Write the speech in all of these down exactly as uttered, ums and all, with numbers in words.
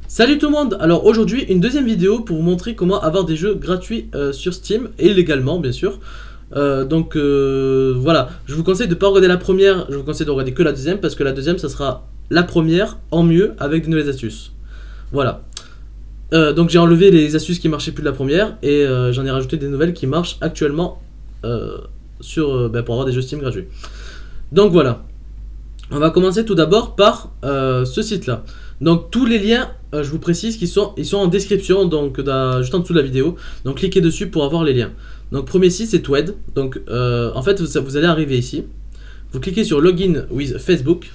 Salut tout le monde. Alors aujourd'hui une deuxième vidéo pour vous montrer comment avoir des jeux gratuits euh, sur Steam et légalement bien sûr. euh, Donc euh, voilà, je vous conseille de ne pas regarder la première, je vous conseille de regarder que la deuxième, parce que la deuxième ça sera la première en mieux avec de nouvelles astuces. Voilà. euh, Donc j'ai enlevé les astuces qui marchaient plus de la première et euh, j'en ai rajouté des nouvelles qui marchent actuellement euh, sur, euh, bah, pour avoir des jeux Steam gratuits. Donc voilà. On va commencer tout d'abord par euh, ce site là. Donc tous les liens, euh, je vous précise qu'ils sont, ils sont en description, donc dans, juste en dessous de la vidéo. Donc cliquez dessus pour avoir les liens. Donc premier site c'est Twed. Donc euh, en fait vous, vous allez arriver ici. Vous cliquez sur Login with Facebook.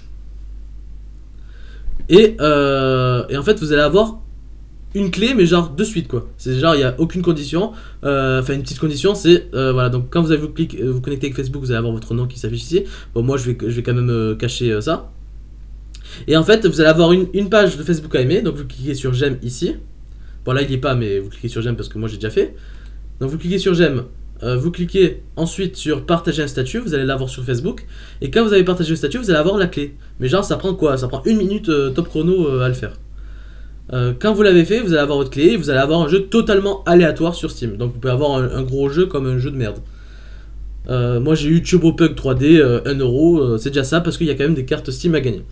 Et, euh, et en fait vous allez avoir une clé, mais genre de suite quoi. C'est genre il n'y a aucune condition. Euh, enfin une petite condition c'est euh, voilà, donc quand vous allez vous, cliquer, vous connecter avec Facebook, vous allez avoir votre nom qui s'affiche ici. Bon moi je vais, je vais quand même euh, cacher euh, ça. Et en fait vous allez avoir une, une page de Facebook à aimer. Donc vous cliquez sur j'aime ici. Bon là il n'y est pas, mais vous cliquez sur j'aime parce que moi j'ai déjà fait. Donc vous cliquez sur j'aime. Euh, vous cliquez ensuite sur partager un statut. Vous allez l'avoir sur Facebook. Et quand vous avez partagé le statut, vous allez avoir la clé. Mais genre ça prend quoi? Ça prend une minute euh, top chrono euh, à le faire. Euh, quand vous l'avez fait, vous allez avoir votre clé et vous allez avoir un jeu totalement aléatoire sur Steam. Donc vous pouvez avoir un, un gros jeu comme un jeu de merde. Euh, moi j'ai eu Turbopug trois D, euh, un euro, euh, c'est déjà ça parce qu'il y a quand même des cartes Steam à gagner.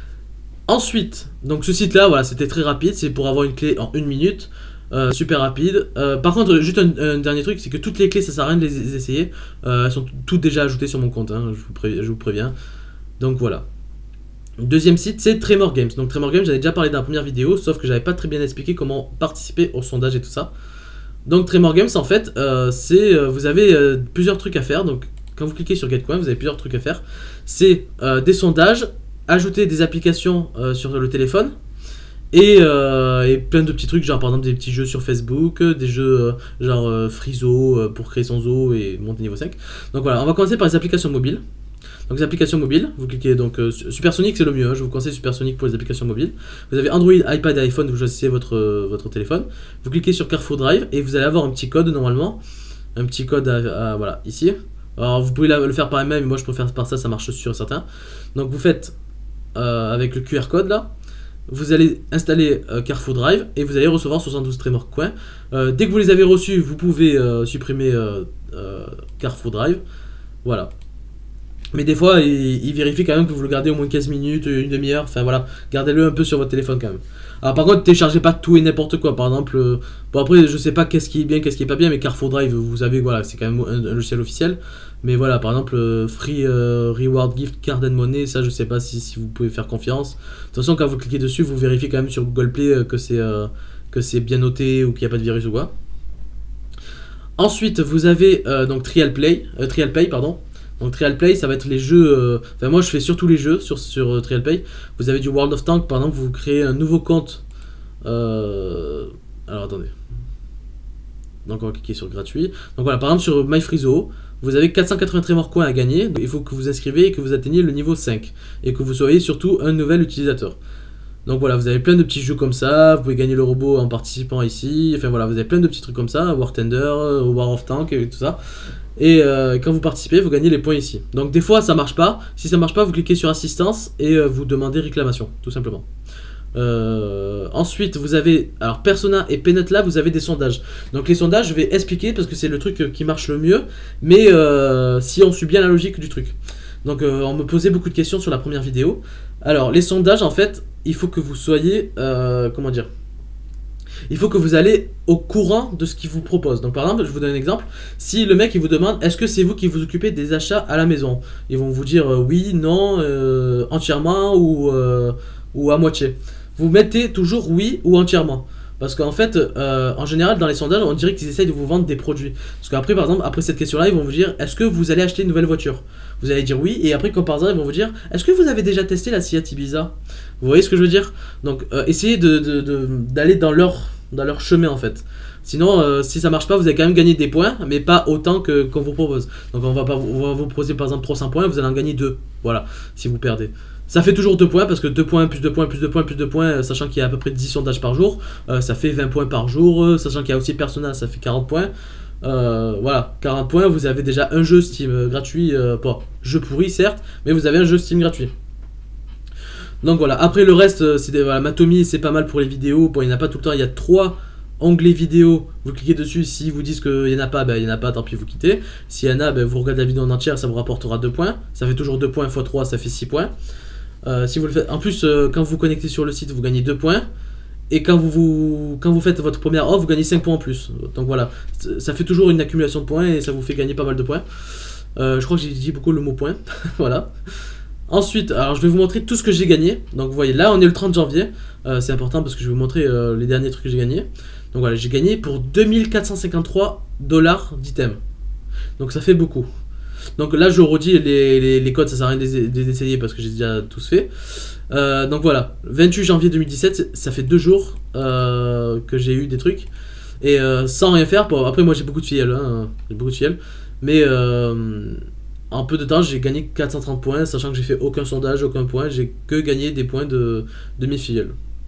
Ensuite, donc ce site là, voilà, c'était très rapide, c'est pour avoir une clé en une minute, euh, super rapide. Euh, par contre, juste un, un dernier truc, c'est que toutes les clés, ça sert à rien de les essayer. Euh, elles sont toutes déjà ajoutées sur mon compte, hein, je, vous préviens, je vous préviens. Donc voilà. Deuxième site c'est Tremor Games. Donc Tremor Games j'avais déjà parlé dans la première vidéo, sauf que j'avais pas très bien expliqué comment participer au sondage et tout ça. Donc Tremor Games en fait euh, c'est euh, vous avez euh, plusieurs trucs à faire. Donc quand vous cliquez sur GetCoin vous avez plusieurs trucs à faire. C'est euh, des sondages, ajouter des applications euh, sur le téléphone et, euh, et plein de petits trucs, genre par exemple des petits jeux sur Facebook, des jeux euh, genre euh, Frizo euh, pour créer son zoo et monter niveau cinq. Donc voilà, on va commencer par les applications mobiles. Donc les applications mobiles, vous cliquez donc euh, Supersonic c'est le mieux, hein, je vous conseille Supersonic pour les applications mobiles. Vous avez Android, iPad et iPhone, vous choisissez votre, euh, votre téléphone. Vous cliquez sur Carrefour Drive et vous allez avoir un petit code normalement. Un petit code à, à, voilà, ici. Alors vous pouvez la, le faire par email, mais moi je préfère par ça, ça marche sûr et certain. Donc vous faites euh, avec le Q R code là. Vous allez installer euh, Carrefour Drive et vous allez recevoir soixante-douze Tremor Coins. Euh, dès que vous les avez reçus, vous pouvez euh, supprimer euh, euh, Carrefour Drive. Voilà. Mais des fois, il, il vérifie quand même que vous le gardez au moins quinze minutes, une demi-heure. Enfin voilà, gardez-le un peu sur votre téléphone quand même. Alors par contre, téléchargez pas tout et n'importe quoi. Par exemple, euh, bon après, je sais pas qu'est-ce qui est bien, qu'est-ce qui est pas bien, mais Carrefour Drive, vous savez, voilà, c'est quand même un, un logiciel officiel. Mais voilà, par exemple, euh, Free euh, Reward Gift Card and Money, ça je sais pas si, si vous pouvez faire confiance. De toute façon, quand vous cliquez dessus, vous vérifiez quand même sur Google Play euh, que c'est euh, que c'est bien noté ou qu'il n'y a pas de virus ou quoi. Ensuite, vous avez euh, donc Trial Play, euh, Trial Pay, pardon. Donc Trial Play ça va être les jeux, euh, enfin moi je fais surtout les jeux sur, sur euh, Trial Play. Vous avez du World of Tanks par exemple, vous créez un nouveau compte. Euh, alors attendez. Donc on va cliquer sur gratuit. Donc voilà, par exemple sur MyFreeZoo, vous avez quatre cent quatre-vingts Tremor Coins à gagner. Il faut que vous inscrivez et que vous atteigniez le niveau cinq. Et que vous soyez surtout un nouvel utilisateur. Donc voilà, vous avez plein de petits jeux comme ça, vous pouvez gagner le robot en participant ici. Enfin voilà, vous avez plein de petits trucs comme ça, War Thunder, War of Tanks et tout ça. Et euh, quand vous participez, vous gagnez les points ici. Donc des fois ça marche pas. Si ça marche pas, vous cliquez sur assistance et euh, vous demandez réclamation, tout simplement. Euh, ensuite vous avez, alors Persona et Peanut là, vous avez des sondages. Donc les sondages je vais expliquer parce que c'est le truc qui marche le mieux. Mais euh, si on suit bien la logique du truc. Donc euh, on me posait beaucoup de questions sur la première vidéo. Alors les sondages en fait, il faut que vous soyez, euh, comment dire, il faut que vous allez au courant de ce qu'il vous propose. Donc par exemple, je vous donne un exemple. Si le mec il vous demande est-ce que c'est vous qui vous occupez des achats à la maison, ils vont vous dire euh, oui, non, euh, entièrement ou, euh, ou à moitié. Vous mettez toujours oui ou entièrement. Parce qu'en fait, euh, en général, dans les sondages, on dirait qu'ils essayent de vous vendre des produits. Parce qu'après, par exemple, après cette question-là, ils vont vous dire est-ce que vous allez acheter une nouvelle voiture? Vous allez dire oui, et après, comme par hasard, ils vont vous dire est-ce que vous avez déjà testé la Seat Ibiza? Vous voyez ce que je veux dire? Donc, euh, essayez de, de, de, d'aller dans leur, dans leur chemin, en fait. Sinon, euh, si ça marche pas, vous allez quand même gagner des points, mais pas autant que qu'on vous propose. Donc, on va, pas, on va vous proposer, par exemple, trois cents points, vous allez en gagner deux. Voilà, si vous perdez. Ça fait toujours deux points parce que deux points plus deux points plus deux points plus deux points, euh, sachant qu'il y a à peu près dix sondages par jour, euh, ça fait vingt points par jour, euh, sachant qu'il y a aussi Persona, ça fait quarante points. Euh, voilà, quarante points, vous avez déjà un jeu Steam euh, gratuit, euh, pas jeu pourri certes, mais vous avez un jeu Steam gratuit. Donc voilà, après le reste, c'est des, voilà, Matomi, c'est pas mal pour les vidéos. Bon, il n'y en a pas tout le temps, il y a trois onglets vidéo. Vous cliquez dessus, si vous disent qu'il n'y en a pas, ben il n'y en a pas, tant pis, vous quittez. S'il y en a, ben, vous regardez la vidéo en entière, ça vous rapportera deux points. Ça fait toujours deux points fois trois, ça fait six points. Euh, si vous le faites, en plus, euh, quand vous vous connectez sur le site, vous gagnez deux points. Et quand vous, vous, quand vous faites votre première offre, vous gagnez cinq points en plus. Donc voilà, ça fait toujours une accumulation de points et ça vous fait gagner pas mal de points. Euh, je crois que j'ai dit beaucoup le mot point. Voilà. Ensuite, alors je vais vous montrer tout ce que j'ai gagné. Donc vous voyez, là on est le trente janvier. Euh, c'est important parce que je vais vous montrer euh, les derniers trucs que j'ai gagnés. Donc voilà, j'ai gagné pour deux mille quatre cent cinquante-trois dollars d'items. Donc ça fait beaucoup. Donc là je redis les, les, les codes, ça sert à rien de les, de les essayer parce que j'ai déjà tous fait. Euh, donc voilà, vingt-huit janvier deux mille dix-sept, ça fait deux jours euh, que j'ai eu des trucs. Et euh, sans rien faire, bon, après moi j'ai beaucoup de filleuls, hein, j'ai beaucoup de filleuls. Mais euh, en peu de temps j'ai gagné quatre cent trente points, sachant que j'ai fait aucun sondage, aucun point, j'ai que gagné des points de, de mes filleuls.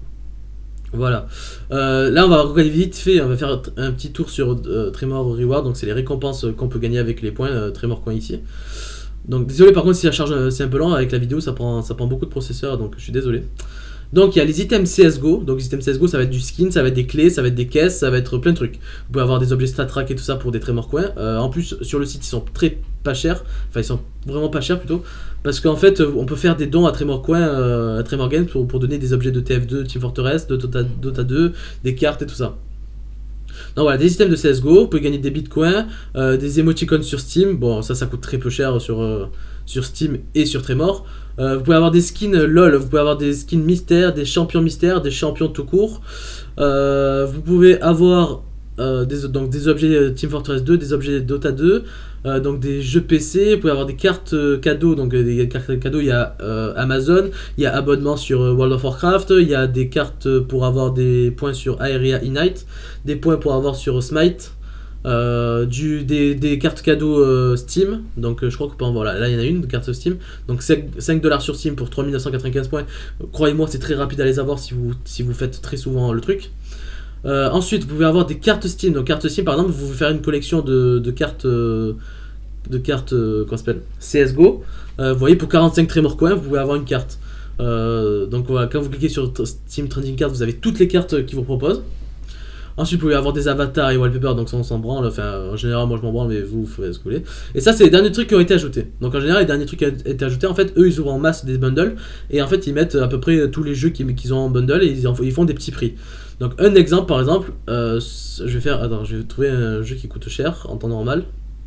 Voilà. Euh, là on va regarder vite fait, on va faire un petit tour sur euh, Tremor Reward, donc c'est les récompenses qu'on peut gagner avec les points euh, Tremor Coin ici. Donc désolé par contre si la charge c'est un peu lent avec la vidéo, ça prend, ça prend beaucoup de processeurs, donc je suis désolé. Donc il y a les items C S G O, donc les items C S G O ça va être du skin, ça va être des clés, ça va être des caisses, ça va être plein de trucs. Vous pouvez avoir des objets StatTrack et tout ça pour des Tremor Coins. Euh, en plus sur le site ils sont très pas chers, enfin ils sont vraiment pas chers plutôt, parce qu'en fait on peut faire des dons à Tremor Coin, euh, à Tremor Games pour, pour donner des objets de T F deux, Team Fortress, de Dota, Dota deux, des cartes et tout ça. Donc voilà, des items de C S G O, vous pouvez gagner des bitcoins, euh, des émoticônes sur Steam, bon ça ça coûte très peu cher sur, euh, sur Steam et sur Tremor. Euh, vous pouvez avoir des skins LOL, vous pouvez avoir des skins mystères, des champions mystères, des champions tout court. Euh, vous pouvez avoir euh, des, donc des objets Team Fortress deux, des objets Dota deux, euh, donc des jeux P C, vous pouvez avoir des cartes cadeaux, donc des cartes cadeaux, il y a euh, Amazon, il y a abonnement sur World of Warcraft, il y a des cartes pour avoir des points sur Aeria Ignite, des points pour avoir sur Smite. Euh, du, des, des cartes cadeaux euh, Steam, donc euh, je crois que bon, voilà, là il y en a une de carte Steam, donc cinq dollars sur Steam pour trois mille neuf cent quatre-vingt-quinze points. Croyez-moi, c'est très rapide à les avoir si vous, si vous faites très souvent le truc. Euh, ensuite, vous pouvez avoir des cartes Steam, donc cartes Steam par exemple, vous pouvez faire une collection de, de cartes, euh, de cartes euh, comment s'appelle C S G O. Euh, vous voyez, pour quarante-cinq Tremor Coins, vous pouvez avoir une carte. Euh, donc voilà, quand vous cliquez sur Steam Trending Cards, vous avez toutes les cartes qui vous proposent. Ensuite, vous pouvez avoir des avatars et wallpapers, donc ça on s'en branle. Enfin, en général, moi je m'en branle, mais vous, vous faites ce que vous voulez. Et ça, c'est les derniers trucs qui ont été ajoutés. Donc en général, les derniers trucs qui ont été ajoutés, en fait, eux ils ouvrent en masse des bundles. Et en fait, ils mettent à peu près tous les jeux qu'ils ont en bundle et ils, en, ils font des petits prix. Donc un exemple, par exemple, euh, je vais faire. Attends, je vais trouver un jeu qui coûte cher en temps normal.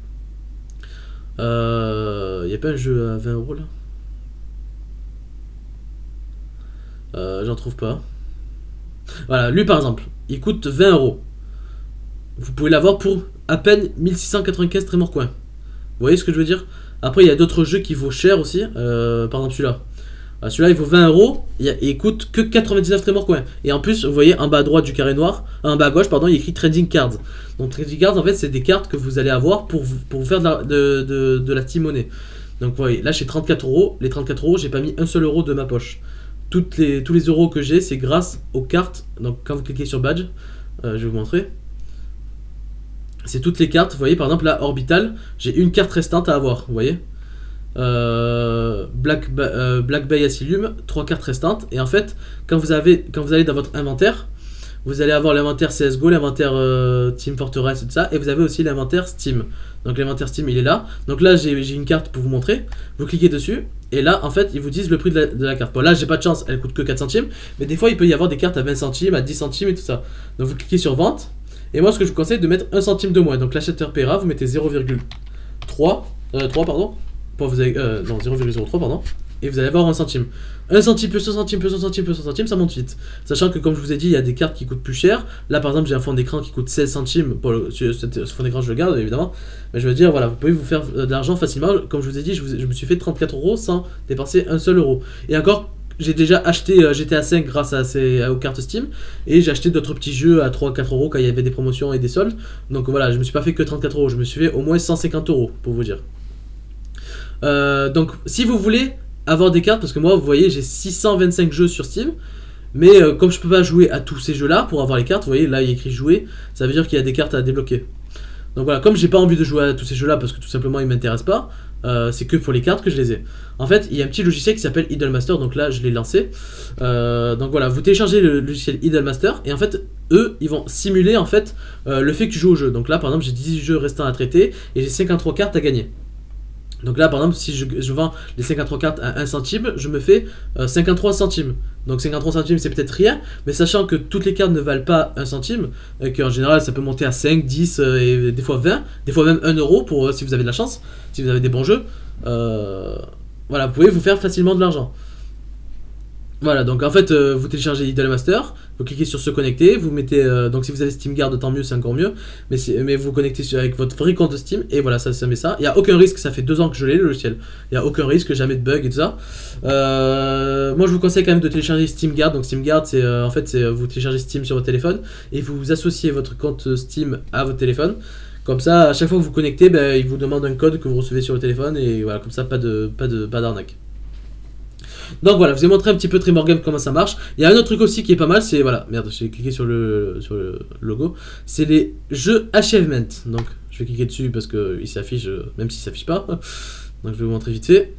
Il euh, n'y a pas un jeu à vingt euros là euh, J'en trouve pas. Voilà, lui par exemple, il coûte vingt euros. Vous pouvez l'avoir pour à peine mille six cent quatre-vingt-quinze Tremor Coins. Vous voyez ce que je veux dire? Après, il y a d'autres jeux qui vaut cher aussi. Euh, par exemple, celui-là. Euh, celui-là, il vaut vingt euros et il coûte que quatre-vingt-dix-neuf Tremor Coins. Et en plus, vous voyez en bas à droite du carré noir, en bas à gauche, pardon, il y a écrit Trading Cards. Donc, Trading Cards, en fait, c'est des cartes que vous allez avoir pour vous, pour vous faire de la, de, de, de la team monnaie. Donc, vous voyez, là, j'ai trente-quatre euros. Les trente-quatre euros, j'ai pas mis un seul euro de ma poche. Toutes les, tous les euros que j'ai, c'est grâce aux cartes. Donc quand vous cliquez sur badge, euh, je vais vous montrer. C'est toutes les cartes. Vous voyez, par exemple, là, Orbital, j'ai une carte restante à avoir. Vous voyez, euh, Black, euh, Black Bay Asylum, trois cartes restantes. Et en fait, quand vous, avez, quand vous allez dans votre inventaire, vous allez avoir l'inventaire C S G O, l'inventaire euh, Team Fortress et tout ça. Et vous avez aussi l'inventaire Steam. Donc l'inventaire Steam, il est là. Donc là, j'ai une carte pour vous montrer. Vous cliquez dessus. Et là, en fait, ils vous disent le prix de la, de la carte. Bon, là, j'ai pas de chance, elle coûte que quatre centimes. Mais des fois, il peut y avoir des cartes à vingt centimes, à dix centimes et tout ça. Donc, vous cliquez sur vente. Et moi, ce que je vous conseille, de mettre un centime de moins. Donc, l'acheteur paiera, vous mettez zéro virgule trois. Euh, trois, pardon. Bon, vous avez, euh, non, zéro virgule zéro trois, pardon. Et vous allez avoir un centime. un centime plus un centime plus un centime plus un centime, ça monte vite. Sachant que, comme je vous ai dit, il y a des cartes qui coûtent plus cher. Là, par exemple, j'ai un fond d'écran qui coûte seize centimes. Bon, ce, ce fond d'écran, je le garde, évidemment. Mais je veux dire, voilà, vous pouvez vous faire de l'argent facilement. Comme je vous ai dit, je, vous, je me suis fait trente-quatre euros sans dépenser un seul euro. Et encore, j'ai déjà acheté euh, G T A cinq grâce à ces, aux cartes Steam. Et j'ai acheté d'autres petits jeux à trois à quatre euros quand il y avait des promotions et des soldes. Donc voilà, je me suis pas fait que trente-quatre euros. Je me suis fait au moins cent cinquante euros, pour vous dire. Euh, donc, si vous voulez avoir des cartes, parce que moi, vous voyez, j'ai six cent vingt-cinq jeux sur Steam. Mais euh, comme je peux pas jouer à tous ces jeux-là pour avoir les cartes, vous voyez, là, il y a écrit jouer. Ça veut dire qu'il y a des cartes à débloquer. Donc voilà, comme j'ai pas envie de jouer à tous ces jeux-là parce que tout simplement ils m'intéressent pas, Euh, c'est que pour les cartes que je les ai. En fait, il y a un petit logiciel qui s'appelle Idolmaster, donc là je l'ai lancé. Euh, donc voilà, vous téléchargez le logiciel Idolmaster et en fait, eux, ils vont simuler en fait euh, le fait que tu joues au jeu. Donc là, par exemple, j'ai dix jeux restants à traiter et j'ai cinquante-trois cartes à gagner. Donc là, par exemple, si je, je vends les cinquante-trois cartes à un centime, je me fais euh, cinquante-trois centimes. Donc cinquante-trois centimes, c'est peut-être rien, mais sachant que toutes les cartes ne valent pas un centime, et qu'en général, ça peut monter à cinq, dix, euh, et des fois vingt, des fois même un euro pour, euh, si vous avez de la chance, si vous avez des bons jeux. Euh, voilà, vous pouvez vous faire facilement de l'argent. Voilà, donc en fait, euh, vous téléchargez Idolmaster, vous cliquez sur se connecter, vous mettez, euh, donc si vous avez SteamGuard, tant mieux, c'est encore mieux, mais, mais vous connectez sur, avec votre vrai compte de Steam, et voilà, ça, ça met ça. Il n'y a aucun risque, ça fait deux ans que je l'ai, le logiciel. Il n'y a aucun risque, jamais de bug et tout ça. Euh, moi, je vous conseille quand même de télécharger SteamGuard. Donc SteamGuard, c'est euh, en fait, c'est euh, vous téléchargez Steam sur votre téléphone, et vous associez votre compte Steam à votre téléphone. Comme ça, à chaque fois que vous connectez, ben, il vous demande un code que vous recevez sur le téléphone, et voilà, comme ça, pas de, pas de, pas d'arnaque. Donc voilà, je vous ai montré un petit peu Tremor comment ça marche. Il y a un autre truc aussi qui est pas mal, c'est voilà, merde, j'ai cliqué sur le, sur le logo. C'est les jeux Achievement. Donc je vais cliquer dessus parce qu'il s'affiche, même s'il s'affiche pas. Donc je vais vous montrer vite fait.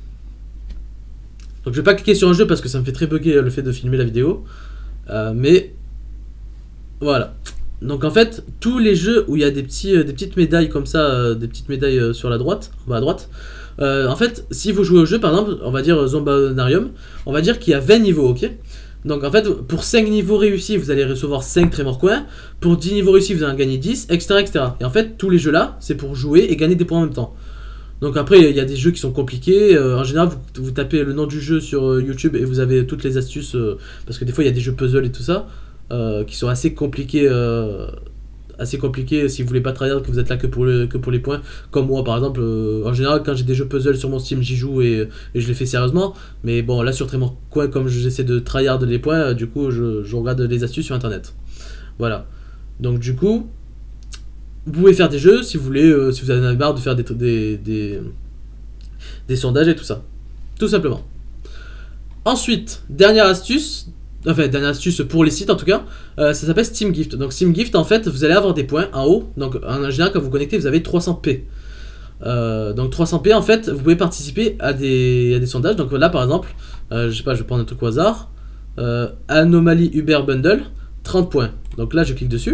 Donc je vais pas cliquer sur un jeu parce que ça me fait très bugger le fait de filmer la vidéo. Euh, mais voilà. Donc en fait, tous les jeux où il y a des, petits, des petites médailles comme ça, euh, des petites médailles sur la droite, en bas à droite. Euh, en fait, si vous jouez au jeu, par exemple, on va dire Zombonarium, on va dire qu'il y a vingt niveaux, ok? Donc en fait, pour cinq niveaux réussis, vous allez recevoir cinq Tremor Coins, pour dix niveaux réussis, vous allez en gagner dix, et cetera, et cetera. Et en fait, tous les jeux là, c'est pour jouer et gagner des points en même temps. Donc après, il y a des jeux qui sont compliqués. Euh, en général, vous, vous tapez le nom du jeu sur euh, YouTube et vous avez toutes les astuces, euh, parce que des fois, il y a des jeux puzzle et tout ça, euh, qui sont assez compliqués. Euh, assez compliqué si vous voulez pas travailler, que vous êtes là que pour, le, que pour les points, comme moi par exemple. Euh, en général, quand j'ai des jeux puzzle sur mon Steam, j'y joue et, et je les fais sérieusement, mais bon, là sur Tremor Coin, comme j'essaie de tryhard les points, euh, du coup je, je regarde les astuces sur internet. Voilà, donc du coup vous pouvez faire des jeux si vous voulez, euh, si vous avez marre de faire des, des, des, des sondages et tout ça, tout simplement. Ensuite, dernière astuce, enfin dernière astuce pour les sites en tout cas, euh, ça s'appelle SteamGift. Donc SteamGift, en fait, vous allez avoir des points en haut. Donc en général, quand vous connectez, vous avez trois cents P. Euh, donc trois cents P, en fait, vous pouvez participer à des, à des sondages. Donc là, par exemple, euh, je sais pas, je vais prendre un truc au hasard. Euh, Anomaly Uber Bundle, trente points. Donc là, je clique dessus.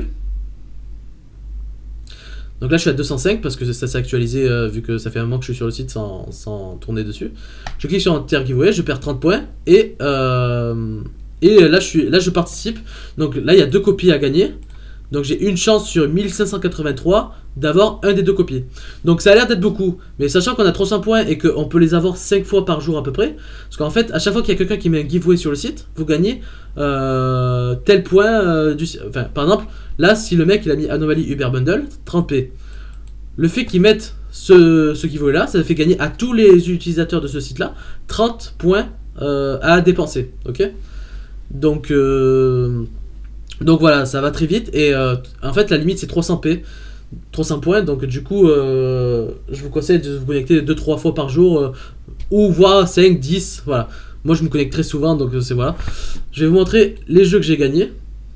Donc là, je suis à deux cent cinq parce que ça s'est actualisé euh, vu que ça fait un moment que je suis sur le site sans, sans tourner dessus. Je clique sur Enter Giveaway, je perds trente points et... Euh, Et là je, suis, là, je participe. Donc là, il y a deux copies à gagner. Donc j'ai une chance sur mille cinq cent quatre-vingt-trois d'avoir un des deux copies. Donc ça a l'air d'être beaucoup. Mais sachant qu'on a trois cents points et qu'on peut les avoir cinq fois par jour à peu près. Parce qu'en fait, à chaque fois qu'il y a quelqu'un qui met un giveaway sur le site, vous gagnez euh, tel point. Euh, du, enfin, par exemple, là, si le mec il a mis Anomaly Uber Bundle, trente P. Le fait qu'ils mettent ce, ce giveaway là, ça fait gagner à tous les utilisateurs de ce site là trente points euh, à dépenser. Ok ? Donc, euh, donc voilà, ça va très vite. Et euh, en fait, la limite c'est trois cents P, trois cents points. Donc, du coup, euh, je vous conseille de vous connecter deux trois fois par jour, euh, ou voire cinq, dix. Voilà. Moi, je me connecte très souvent, donc c'est voilà. Je vais vous montrer les jeux que j'ai gagnés.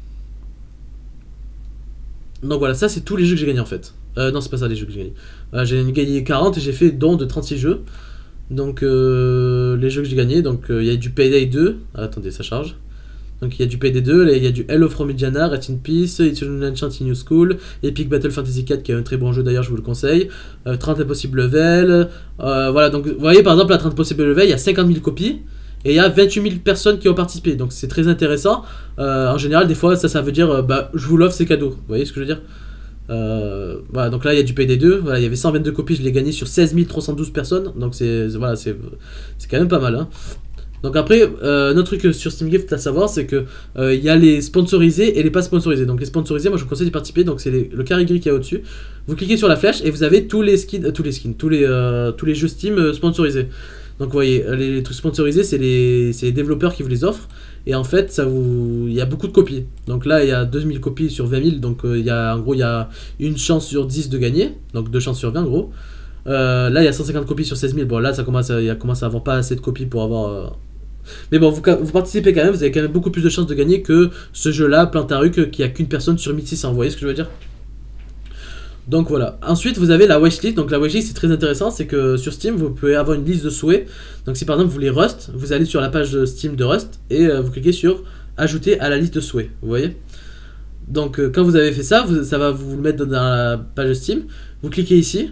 Donc voilà, ça c'est tous les jeux que j'ai gagnés en fait. Euh, non, c'est pas ça les jeux que j'ai gagnés. Euh, j'ai gagné quarante et j'ai fait don de trente-six jeux. Donc, euh, les jeux que j'ai gagnés. Donc, il euh, y a du Payday deux. Ah, attendez, ça charge. Donc il y a du P D deux, il y a du Hello from Indiana, Rest in Peace, Eternal Enchant in New School, Epic Battle Fantasy quatre qui est un très bon jeu d'ailleurs, je vous le conseille, euh, trente Impossible Level, euh, voilà, donc vous voyez par exemple à trente Impossible Level, il y a cinquante mille copies, et il y a vingt-huit mille personnes qui ont participé, donc c'est très intéressant. Euh, en général, des fois, ça, ça veut dire, euh, bah, je vous l'offre, c'est cadeau, vous voyez ce que je veux dire. Euh, voilà, donc là il y a du P D deux, voilà, il y avait cent vingt-deux copies, je l'ai gagné sur seize mille trois cent douze personnes, donc c'est voilà, c'est quand même pas mal, hein. Donc après, euh, notre truc sur SteamGift à savoir, c'est que euh, il y a les sponsorisés et les pas sponsorisés. Donc les sponsorisés, moi je vous conseille d'y participer. Donc c'est le carré gris qu'il y a au-dessus. Vous cliquez sur la flèche et vous avez tous les skins, euh, tous les skins, tous les euh, tous les jeux Steam euh, sponsorisés. Donc vous voyez, les, les trucs sponsorisés, c'est les, les développeurs qui vous les offrent. Et en fait, ça vous, il y a beaucoup de copies. Donc là, il y a deux mille copies sur vingt mille. Donc euh, il y a en gros, il y a une chance sur dix de gagner. Donc deux chances sur vingt en gros. Euh, là, il y a cent cinquante copies sur seize mille. Bon, là, ça commence à, il y a commencé à avoir pas assez de copies pour avoir. Euh, Mais bon, vous, vous participez quand même, vous avez quand même beaucoup plus de chances de gagner que ce jeu-là, Plantaruc, qui a qu'une personne sur mille six cents. Vous voyez ce que je veux dire? Donc voilà. Ensuite, vous avez la wishlist. Donc la wishlist, c'est très intéressant. C'est que sur Steam, vous pouvez avoir une liste de souhaits. Donc si par exemple vous voulez Rust, vous allez sur la page de Steam de Rust et euh, vous cliquez sur ajouter à la liste de souhaits. Vous voyez. Donc euh, quand vous avez fait ça, vous, ça va vous le mettre dans la page de Steam. Vous cliquez ici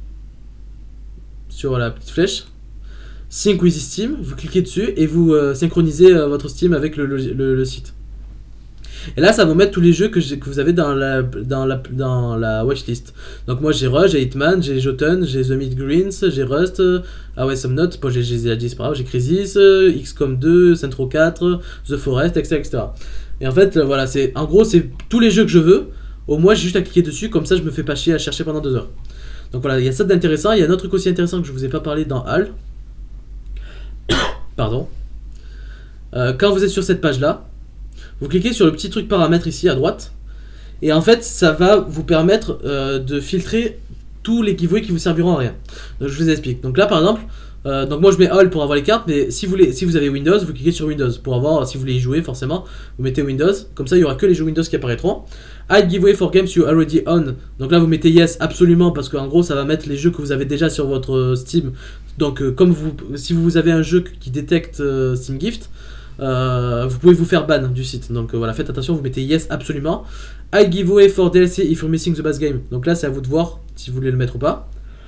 sur la petite flèche. Sync with Steam. Vous cliquez dessus et vous euh, synchronisez euh, votre Steam avec le, le, le, le site. Et là, ça va vous mettre tous les jeux que, que vous avez dans la, dans la, dans la watchlist. Donc moi, j'ai Rush, j'ai Hitman, j'ai Jotun, j'ai The Midgreens, j'ai Rust, euh, ah ouais, Some Note, bon, j'ai déjà dit, c'est pas grave, j'ai Crysis, euh, X COM deux, Centro quatre, The Forest, et cetera et cetera. Et en fait, euh, voilà, c'est, en gros, c'est tous les jeux que je veux. Au moins, j'ai juste à cliquer dessus, comme ça, je me fais pas chier à chercher pendant deux heures. Donc voilà, il y a ça d'intéressant. Il y a un autre truc aussi intéressant que je vous ai pas parlé dans Hall. Pardon. Euh, quand vous êtes sur cette page-là, vous cliquez sur le petit truc paramètres ici à droite. Et en fait, ça va vous permettre euh, de filtrer tous les giveaways qui vous serviront à rien. Donc je vous explique. Donc là, par exemple, euh, donc moi je mets All pour avoir les cartes, mais si vous, voulez, si vous avez Windows, vous cliquez sur Windows pour avoir, si vous voulez y jouer, forcément, vous mettez Windows. Comme ça, il n'y aura que les jeux Windows qui apparaîtront. Hide giveaway for games you already own. Donc là, vous mettez Yes absolument parce qu'en gros, ça va mettre les jeux que vous avez déjà sur votre Steam. Donc euh, comme vous, si vous avez un jeu qui détecte euh, Steam Gift, Euh, vous pouvez vous faire ban du site. Donc euh, voilà, faites attention, vous mettez yes absolument. I giveaway for D L C if you're missing the base game. Donc là, c'est à vous de voir si vous voulez le mettre ou pas.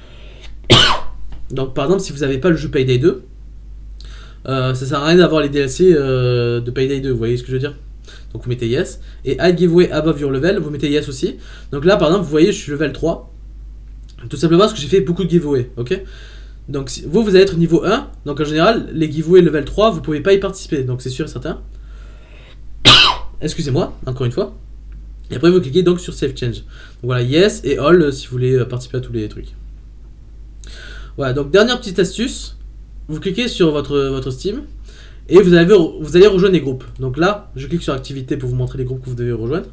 Donc par exemple, si vous n'avez pas le jeu Payday deux, euh, ça sert à rien d'avoir les D L C euh, de Payday deux. Vous voyez ce que je veux dire? Donc vous mettez yes. Et I giveaway above your level, vous mettez yes aussi. Donc là, par exemple, vous voyez, je suis level trois. Tout simplement parce que j'ai fait beaucoup de giveaway. Ok. Donc vous, vous allez être niveau un, donc en général, les giveaways level trois, vous pouvez pas y participer, donc c'est sûr et certain. Excusez-moi, encore une fois. Et après vous cliquez donc sur Save Change. Donc voilà, Yes et All euh, si vous voulez euh, participer à tous les trucs. Voilà, donc dernière petite astuce, vous cliquez sur votre, votre Steam, et vous, avez, vous allez rejoindre les groupes. Donc là, je clique sur Activité pour vous montrer les groupes que vous devez rejoindre.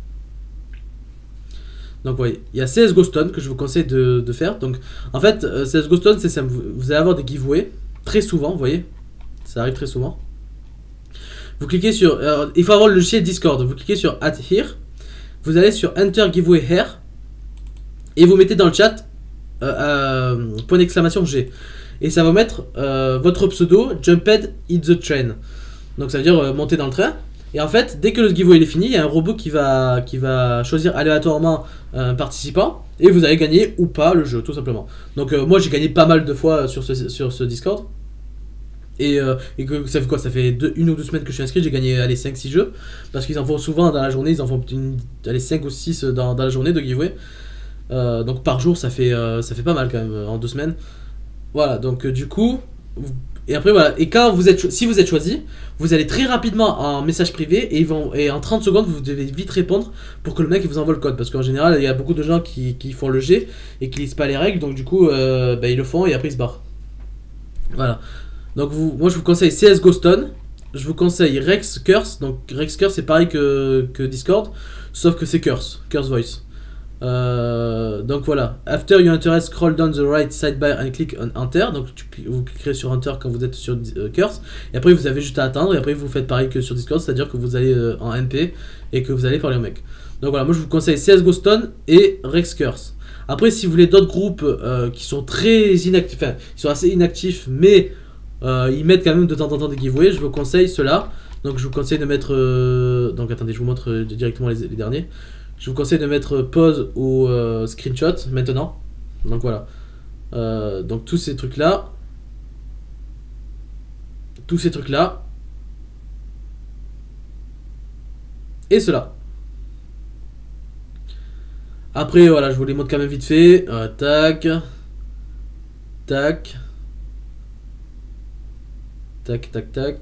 Donc vous voyez, il y a C S G O Stone que je vous conseille de, de faire. Donc en fait, euh, C S G O Stone, c'est simple. Vous, vous allez avoir des giveaways très souvent, vous voyez. Ça arrive très souvent. Vous cliquez sur... Euh, il faut avoir le logiciel Discord. Vous cliquez sur Add Here. Vous allez sur Enter Giveaway Here. Et vous mettez dans le chat euh, euh, point d'exclamation G. Et ça va mettre euh, votre pseudo Jumped Hit the Train. Donc ça veut dire euh, monter dans le train. Et en fait, dès que le giveaway est fini, il y a un robot qui va, qui va choisir aléatoirement un participant et vous allez gagner ou pas le jeu, tout simplement. Donc euh, moi j'ai gagné pas mal de fois sur ce, sur ce Discord. Et, euh, et que ça fait quoi? Ça fait deux, une ou deux semaines que je suis inscrit, j'ai gagné allez, cinq six jeux. Parce qu'ils en font souvent dans la journée, ils en font une, allez, cinq ou six dans, dans la journée de giveaway. Euh, donc par jour, ça fait, euh, ça fait pas mal quand même en deux semaines. Voilà, donc euh, du coup... Vous, Et après voilà, et quand vous êtes, si vous êtes choisi, vous allez très rapidement en message privé et, ils vont, et en trente secondes vous devez vite répondre pour que le mec il vous envoie le code. Parce qu'en général il y a beaucoup de gens qui, qui font le G et qui lisent pas les règles, donc du coup euh, bah, ils le font et après ils se barrent. Voilà. Donc vous, moi je vous conseille C S G O Stone, je vous conseille Rex Curse. Donc Rex Curse c'est pareil que, que Discord, sauf que c'est Curse, Curse Voice. Euh, donc voilà, after you enter, scroll down the right sidebar and click on enter. Donc tu, vous cliquerez sur enter quand vous êtes sur euh, Curse, et après vous avez juste à attendre, et après vous faites pareil que sur Discord, c'est à dire que vous allez euh, en M P et que vous allez parler au mec. Donc voilà, moi je vous conseille C S G O Stone et Rex Curse. Après, si vous voulez d'autres groupes euh, qui sont très inactifs, enfin ils sont assez inactifs, mais euh, ils mettent quand même de temps en temps des giveaways, je vous conseille ceux-là. Donc je vous conseille de mettre euh, donc attendez, je vous montre euh, directement les, les derniers. Je vous conseille de mettre pause ou euh, screenshot maintenant. Donc voilà. Euh, donc tous ces trucs là. Tous ces trucs là. Et cela. Après voilà, je vous les montre quand même vite fait. Euh, tac. Tac. Tac, tac, tac.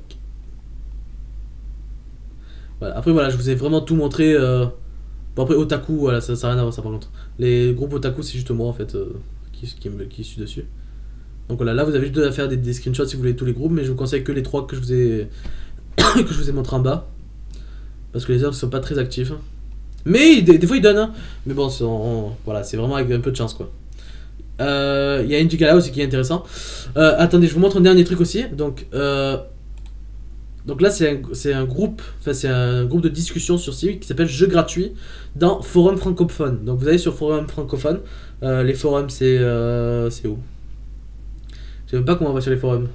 Voilà. Après voilà, je vous ai vraiment tout montré. Euh, Bon après otaku, voilà, ça n'a rien à voir ça par contre. Les groupes otaku c'est juste moi en fait euh, qui, qui, qui suis dessus. Donc voilà, là vous avez juste à faire des, des screenshots si vous voulez tous les groupes, mais je vous conseille que les trois que je vous ai que je vous ai montré en bas. Parce que les autres sont pas très actifs. Mais des, des fois ils donnent, hein. Mais bon, c'est voilà, c'est vraiment avec un peu de chance quoi. Il euh, y a Indigala aussi qui est intéressant. Euh, attendez, je vous montre un dernier truc aussi. Donc euh, Donc là, c'est un, un groupe, enfin c'est un groupe de discussion sur Steam qui s'appelle Jeux gratuits dans Forum francophone. Donc vous allez sur Forum francophone. Euh, les forums, c'est euh, c'est où? Je sais même pas comment on va sur les forums.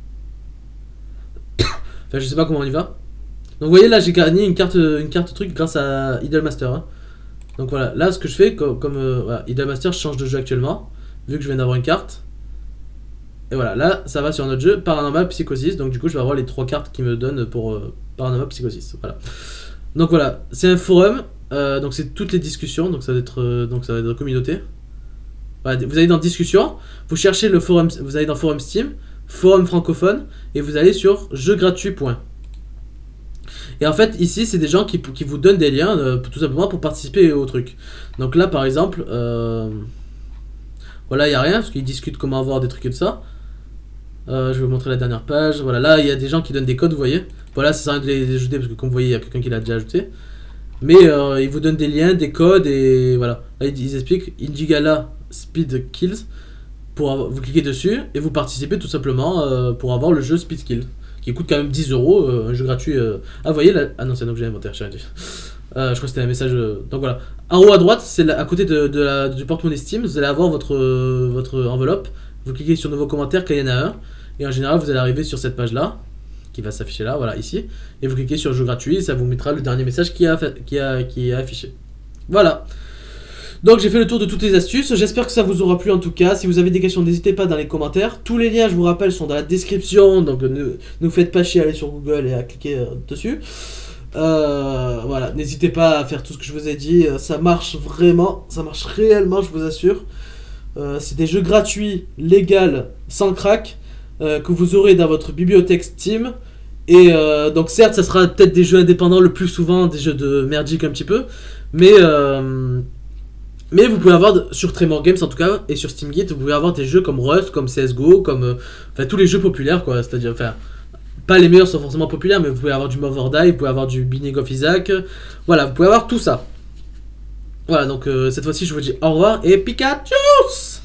Enfin, je sais pas comment on y va. Donc vous voyez là, j'ai gagné une carte, une carte truc grâce à Idolmaster. Hein. Donc voilà, là ce que je fais, comme, comme euh, voilà, Idolmaster change de jeu actuellement, vu que je viens d'avoir une carte. Et voilà, là ça va sur notre jeu, Paranormal Psychosis. Donc du coup je vais avoir les trois cartes qui me donnent pour euh, Paranormal Psychosis. Voilà. Donc voilà, c'est un forum, euh, donc c'est toutes les discussions, donc ça va être, euh, donc ça va être communauté. Voilà, vous allez dans discussion, vous cherchez le forum, vous allez dans forum Steam, forum francophone, et vous allez sur jeux gratuits. Et en fait, ici, c'est des gens qui, qui vous donnent des liens, euh, tout simplement pour participer au truc. Donc là, par exemple, euh, voilà, il n'y a rien, parce qu'ils discutent comment avoir des trucs et tout ça. Euh, je vais vous montrer la dernière page. Voilà, là, il y a des gens qui donnent des codes, vous voyez. Voilà, ça sert à rien de les ajouter, parce que comme vous voyez, il y a quelqu'un qui l'a déjà ajouté. Mais euh, ils vous donnent des liens, des codes, et voilà. Là, ils, ils expliquent Indigala Speed Kills. Pour avoir, vous cliquez dessus, et vous participez tout simplement euh, pour avoir le jeu Speed Kills. Qui coûte quand même dix euros, euh, un jeu gratuit. Euh... Ah, vous voyez là. Ah non, c'est un objet inventaire, j'ai rien dit. Euh, je crois que c'était un message. Euh... Donc voilà. En haut à droite, c'est à côté de, de la, du porte-monnaie Steam, vous allez avoir votre, euh, votre enveloppe. Vous cliquez sur nouveaux commentaires quand il y en a un. Et en général, vous allez arriver sur cette page-là, qui va s'afficher là, voilà, ici. Et vous cliquez sur jeu gratuit, et ça vous mettra le dernier message qui, a, qui, a, qui est affiché. Voilà. Donc j'ai fait le tour de toutes les astuces, j'espère que ça vous aura plu en tout cas. Si vous avez des questions, n'hésitez pas dans les commentaires. Tous les liens, je vous rappelle, sont dans la description, donc ne, ne vous faites pas chier à aller sur Google et à cliquer euh, dessus. Euh, voilà, n'hésitez pas à faire tout ce que je vous ai dit, ça marche vraiment, ça marche réellement, je vous assure. Euh, c'est des jeux gratuits, légaux, sans crack, euh, que vous aurez dans votre bibliothèque Steam. Et euh, donc certes, ça sera peut-être des jeux indépendants le plus souvent, des jeux de merdique un petit peu, mais... Euh, Mais vous pouvez avoir, sur Tremor Games en tout cas, et sur SteamGate, vous pouvez avoir des jeux comme Rust, comme C S G O, comme... Euh, enfin, tous les jeux populaires, quoi. C'est-à-dire, enfin... Pas les meilleurs sont forcément populaires, mais vous pouvez avoir du Move or Die, vous pouvez avoir du Binding of Isaac. Voilà, vous pouvez avoir tout ça. Voilà, donc euh, cette fois-ci, je vous dis au revoir, et Pikachu!